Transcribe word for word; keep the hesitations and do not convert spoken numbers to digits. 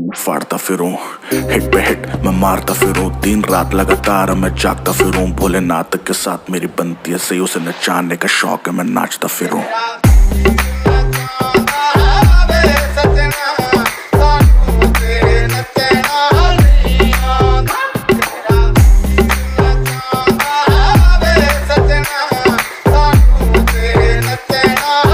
फाड़ता फिरूं, hit पे hit मैं मारता फिरूं, दिन रात लगातार मैं जागता फिरूं। भोलेनाथ के साथ मेरी बनती है सही, उसे नचाने का शौक है मैं नाचता फिरूं।